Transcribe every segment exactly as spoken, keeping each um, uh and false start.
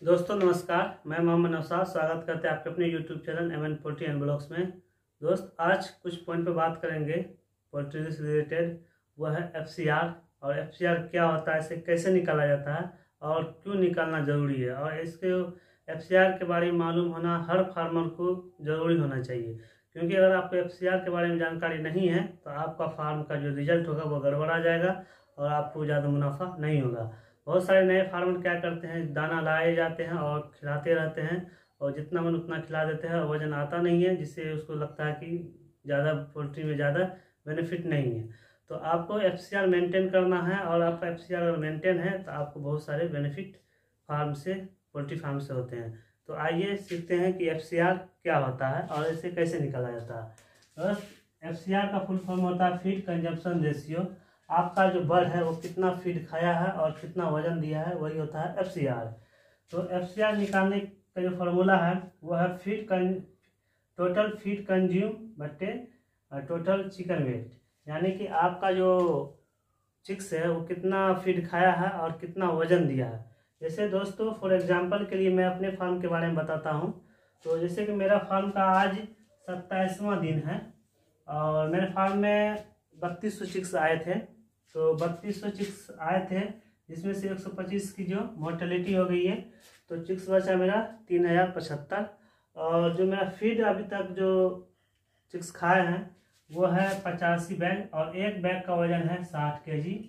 दोस्तों नमस्कार, मैं मोहम्मद नौशाद स्वागत करते हैं आपके अपने YouTube channel M N poultry and blogs में। दोस्त आज कुछ पॉइंट पे बात करेंगे पोल्ट्री से रिलेटेड। वह है एफ सी आर। और एफ सी आर क्या होता है, इसे कैसे निकाला जाता है और क्यों निकालना ज़रूरी है। और इसके एफ सी आर के बारे में मालूम होना हर फार्मर को ज़रूरी होना चाहिए, क्योंकि अगर आपको एफ सी आर के बारे में जानकारी नहीं है तो आपका फार्म का जो रिजल्ट होगा वो गड़बड़ा जाएगा और आपको ज़्यादा मुनाफा नहीं होगा। बहुत सारे नए फार्मर क्या करते हैं, दाना लाए जाते हैं और खिलाते रहते हैं और जितना मन उतना खिला देते हैं और वजन आता नहीं है, जिससे उसको लगता है कि ज़्यादा पोल्ट्री में ज़्यादा बेनिफिट नहीं है। तो आपको एफ सी आर मेंटेन करना है और आपका एफ सी आर अगर मेंटेन है तो आपको बहुत सारे बेनिफिट फार्म से पोल्ट्री फार्म से होते हैं। तो आइए सीखते हैं कि एफ सी आर क्या होता है और इसे कैसे निकाला जाता है। एफ सी आर का फुल फॉर्म होता है फीड कंजप्शन रेशियो। आपका जो बर्ड है वो कितना फीड खाया है और कितना वजन दिया है, वही होता है एफ सी आर। तो एफ सी आर निकालने का जो फार्मूला है वो है फीड कं टोटल फीड कंज्यूम बट्टे टोटल चिकन वेट, यानी कि आपका जो चिक्स है वो कितना फीड खाया है और कितना वजन दिया है। जैसे दोस्तों फॉर एग्जांपल के लिए मैं अपने फार्म के बारे में बताता हूँ। तो जैसे कि मेरा फार्म का आज सत्ताईसवां दिन है और मेरे फार्म में बत्तीस सौ चिक्स आए थे। तो बत्तीस सौ चिक्स आए थे, जिसमें से एक सौ पच्चीस की जो मोर्टेलिटी हो गई है, तो चिक्स बचा मेरा तीन हज़ार पचहत्तर। और जो मेरा फीड अभी तक जो चिक्स खाए हैं वो है पचासी बैग और एक बैग का वजन है साठ के जी।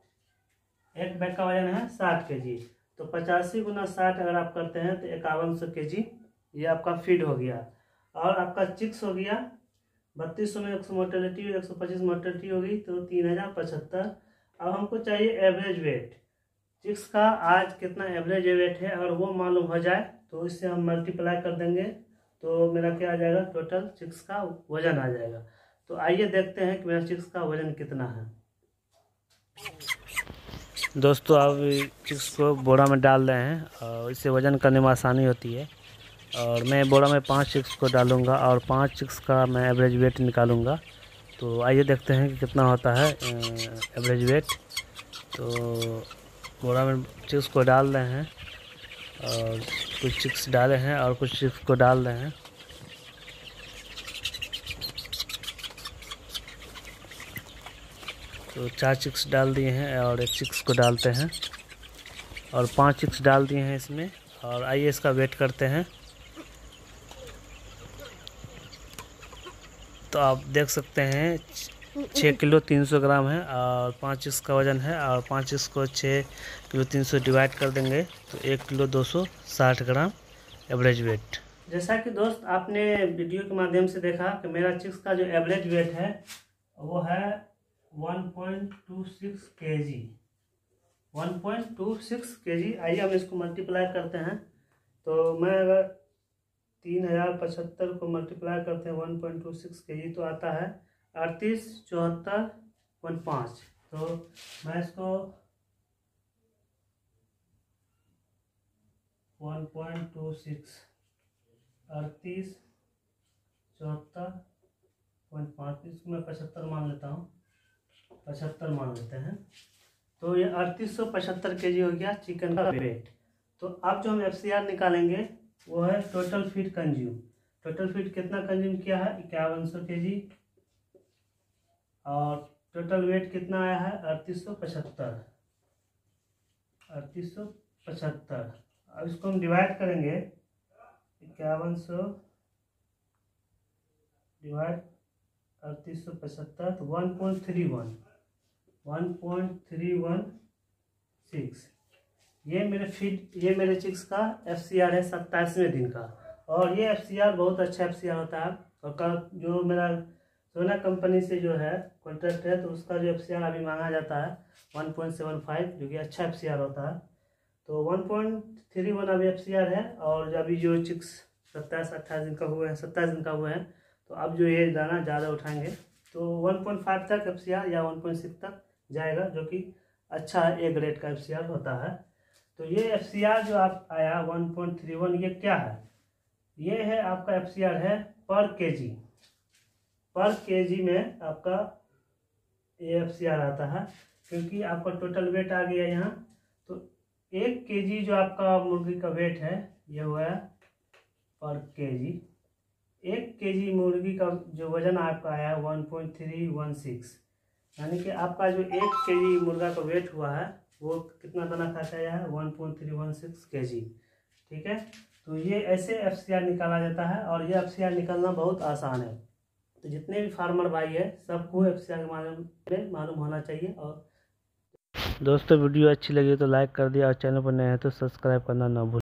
एक बैग का वजन है साठ के जी। तो पचासी गुना साठ अगर आप करते हैं तो इक्यावन सौ के जी ये आपका फीड हो गया। और आपका चिक्स हो गया बत्तीस सौ में एक सौ मोर्टेलिटी एक सौ पच्चीस मोर्टेलिटी होगी, तो तीन हज़ार पचहत्तर। अब हमको चाहिए एवरेज वेट चिक्स का, आज कितना एवरेज वेट है अगर वो मालूम हो जाए तो इससे हम मल्टीप्लाई कर देंगे तो मेरा क्या आ जाएगा, टोटल चिक्स का वजन आ जाएगा। तो आइए देखते हैं कि मेरा चिक्स का वजन कितना है। दोस्तों अब चिक्स को बोरा में डाल रहे हैं और इससे वजन करने में आसानी होती है। और मैं बोरा में पांच चिक्स को डालूंगा और पांच चिक्स का मैं एवरेज वेट निकालूंगा। तो आइए देखते हैं कि कितना होता है एवरेज वेट। तो बोरा में चिक्स को डाल रहे हैं और कुछ चिक्स डाले हैं और कुछ चिक्स को डाल रहे हैं। तो चार चिक्स डाल दिए हैं और एक चिक्स को डालते हैं और पांच चिक्स डाल दिए हैं इसमें। और आइए इसका वेट करते हैं। तो आप देख सकते हैं छः किलो तीन सौ ग्राम है और पाँच चिक्स का वजन है और पाँच चिक्स को छः किलो तीन सौ डिवाइड कर देंगे तो एक किलो दो सौ साठ ग्राम एवरेज वेट। जैसा कि दोस्त आपने वीडियो के माध्यम से देखा कि मेरा चिक्स का जो एवरेज वेट है वो है one point two six K G one point two six K G. आइए हम इसको मल्टीप्लाई करते हैं। तो मैं अगर तीन हज़ार पचहत्तर को मल्टीप्लाई करते हैं one point two six K जी तो आता है अड़तीस चौहत्तर पॉइंट पाँच। तो मैं इसको वन पॉइंट टू सिक्स अड़तीस चौहत्तर पॉइंट पाँच, इसको मैं पचहत्तर मान लेता हूँ, पचहत्तर मान लेते हैं। तो ये अड़तीस सौ पचहत्तर के जी हो गया चिकन का वेट। तो अब जो हम एफ सी आर निकालेंगे वो है total feed consume. Total feed कितना कंज्यूम किया है, इक्यावन सौ के जी। और टोटल वेट कितना आया है, अड़तीस सौ पचहत्तर अड़तीस सौ पचहत्तर। अब इसको हम डिवाइड करेंगे, इक्यावन सौ डिवाइड अड़तीस सौ पचहत्तर तो one point three one one point three one six. ये मेरे फीड ये मेरे चिक्स का एफ सी आर है सत्ताईसवें दिन का। और ये एफ सी आर बहुत अच्छा एफ सी आर होता है। और कल जो मेरा सोना कंपनी से जो है कॉन्ट्रैक्ट है तो उसका जो एफ सी आर अभी मांगा जाता है वन पॉइंट सेवन फाइव, जो कि अच्छा एफ सी आर होता है। तो वन पॉइंट थ्री वन अभी एफ सी आर है। और अभी जो चिक्स सत्ताईस अट्ठाईस दिन का हुए हैं सत्ताईस दिन का हुए हैं तो अब जो ये दाना ज़्यादा उठाएंगे तो वन पॉइंट फाइव तक एफ सी आर या वन पॉइंट सिक्स तक जाएगा, जो कि अच्छा ए ग्रेड का एफ सी आर होता है। तो ये एफ सी आर जो आप आया वन पॉइंट थ्री वन, ये क्या है, ये है आपका एफ सी आर है पर केजी। पर केजी में आपका ये एफ सी आर आता है, क्योंकि आपका टोटल वेट आ गया यहाँ। तो एक केजी जो आपका मुर्गी का वेट है ये हुआ है पर केजी। एक केजी मुर्गी का जो वजन आपका आया है one point three one six, यानी कि आपका जो एक केजी मुर्गा का वेट हुआ है वो कितना दाना खाता है, one point three one six KG. ठीक है, तो ये ऐसे एफ सी आर निकाला जाता है और ये एफ सी आर निकालना बहुत आसान है। तो जितने भी फार्मर भाई है सबको एफ सी आर के माध्यम में मालूम होना चाहिए। और दोस्तों वीडियो अच्छी लगी तो लाइक कर दिया और चैनल पर नए हैं तो सब्सक्राइब करना ना भूलें।